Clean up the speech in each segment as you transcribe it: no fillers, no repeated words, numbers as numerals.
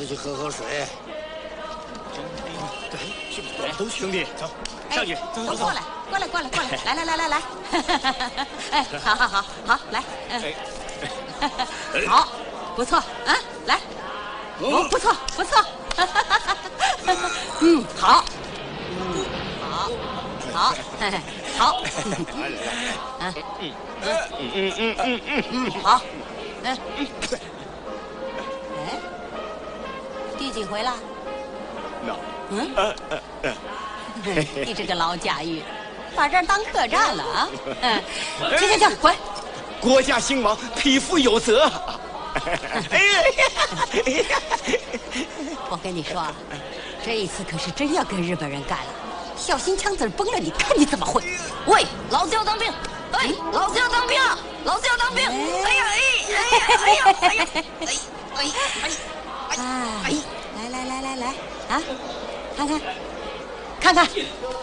去喝喝水。对，都兄弟，走，上去，走。 过来，来，哎，好，来，好，不错，啊，来，哦，不错，好，好，好，好，哎，第几回了？你这个老贾玉，把这儿当客栈了啊！行，滚！ 国家兴亡，匹夫有责。 我跟你说，这一次可是真要跟日本人干了，小心枪子崩了，你看你怎么混！喂，老子要当兵！哎，老子要当兵！老子要当兵！哎呀，来，啊，看看，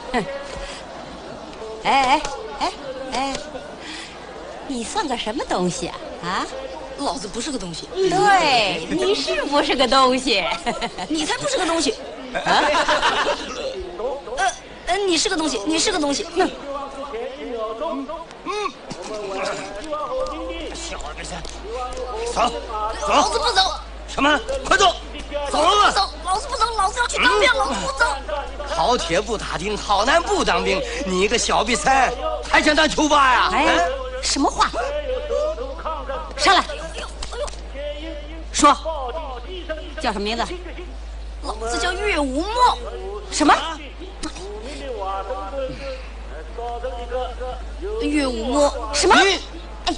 哎，你算个什么东西啊？啊？ 老子不是个东西。 对，你是不是个东西？ 你才不是个东西。啊？你是个东西，你是个东西。 小儿子，走。 老子不走。 什么？快走！走了吧。 老子不走，老子要去当兵，老子不走。 好铁不打钉，好男不当兵。你一个小瘪三，还想当囚犯呀？ 哎，什么话？上来，说，叫什么名字？ 老子叫岳武墨。 什么？ 岳武墨？ 什么？哎。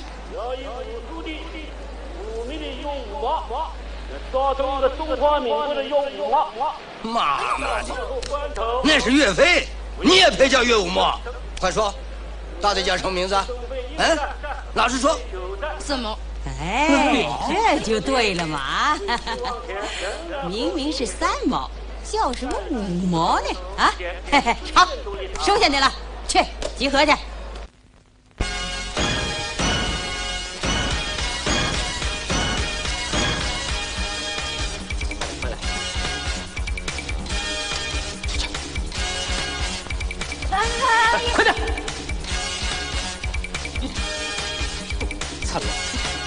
造成一个中华民国的岳武墨。 妈的，那是岳飞，你也配叫岳武墨？快说，到底叫什么名字？嗯，老实说。 三毛。 哎，这就对了嘛！明明是三毛，叫什么五毛呢？啊，好，收下你了，去集合去。 快点！擦了。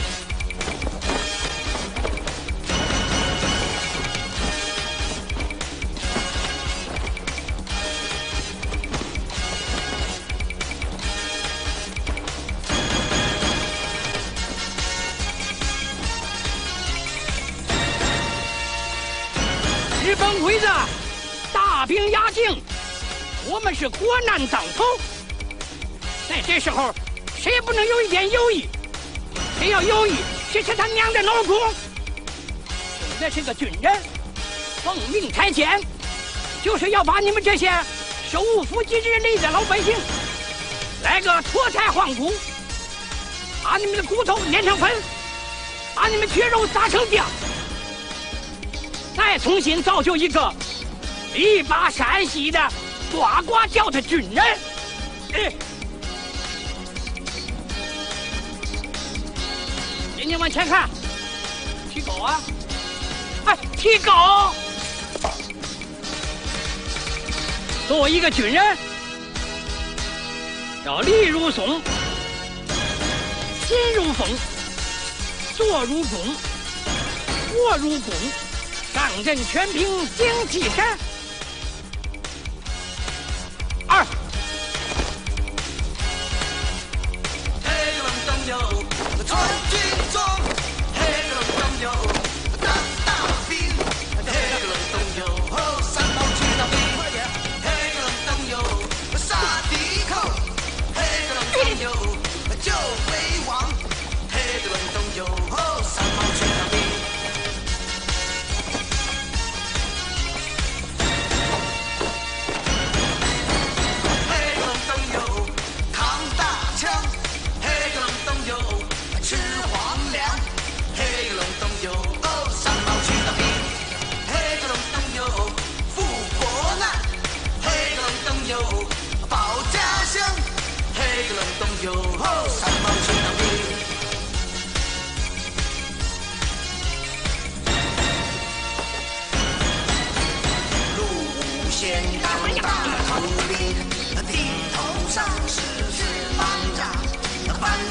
日本鬼子大兵压境，我们是国难当头。在这时候，谁也不能有一点犹豫。谁要犹豫，谁是他娘的老公。那是个军人，奉命差遣，就是要把你们这些手无缚鸡之力的老百姓来个脱胎换骨，把你们的骨头碾成粉，把你们血肉撒成浆，再重新造就一个一把山西的呱呱叫的军人。眼睛往前看，提高啊！哎，提高！作为一个军人，要立如松，行如风，坐如钟，卧如弓，上阵全凭精气神。二。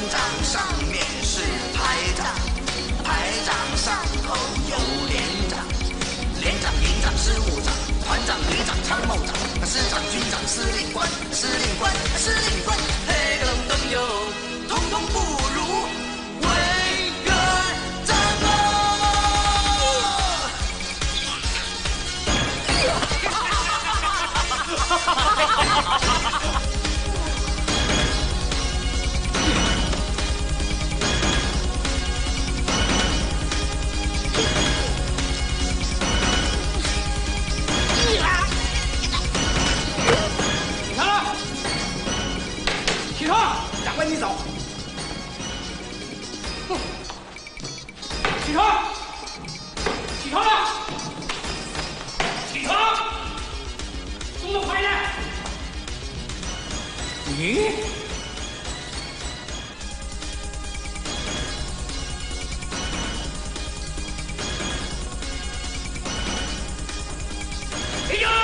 长上面是排长，排长上头有连长，连长、营长、事务长、团长、旅长、参谋长、师长、军长、司令官、司令官、司令官，黑个隆咚哟，统统不如委员长起床！ 长官，你走。 起床！起床了！起床！动作快点！咦？立正！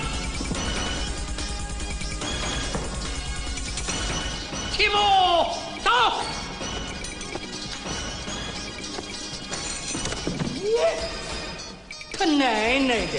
齐步走！他奶奶的！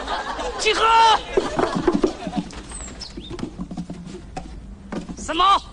集合！什么？